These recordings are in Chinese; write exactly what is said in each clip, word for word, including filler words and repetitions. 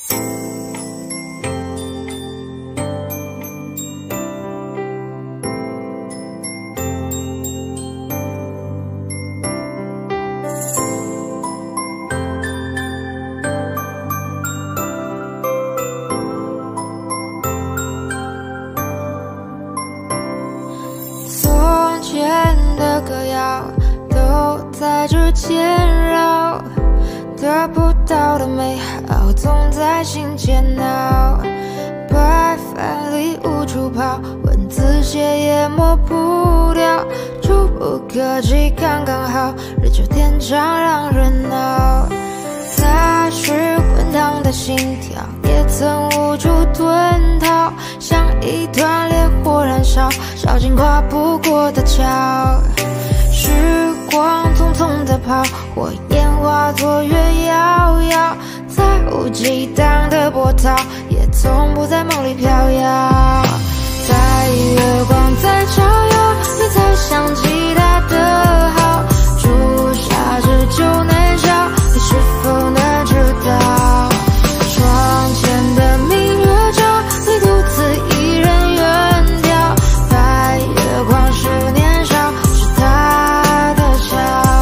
从前的歌谣都在之间绕，得不到的美好总在心间闹。白饭里无处跑，文字写也抹不掉，触不可及刚刚好，日久天长让人恼。踏实滚烫的心跳，也曾无处遁逃，像一团烈火燃烧，烧进跨不过的桥。时光匆匆地跑，火焰化作月遥遥，再无激荡的波涛，也从不在梦里飘摇。在月光在照耀，你才想起他的好，朱砂痣旧难消，你是否能知道？窗前的明月照，你独自一人远眺，白月光是年少，是他的笑。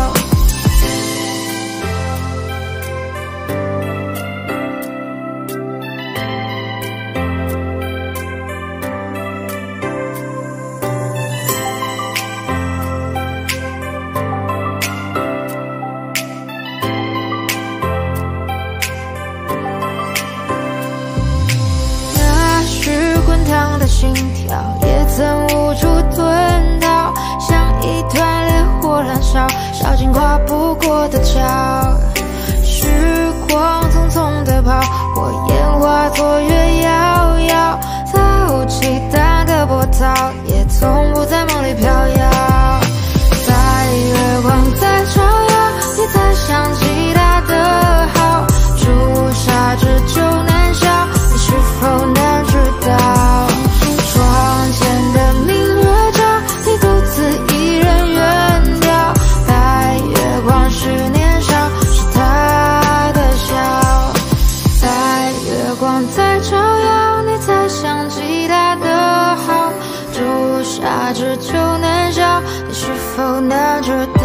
的心跳也曾无处遁逃，像一团烈火燃烧，烧进跨不过的桥。时光匆匆地跑，火焰化作月遥遥，再无激荡的波涛，也从不在梦里飘摇。在月光在照耀，你才想起他的好，朱砂痣旧难消，你是否能知道？窗前的明月照，你独自一人远眺，白月光是年少，是他的笑。在月光在照耀，你才想起他的好，朱砂痣旧难消，你是否能知道？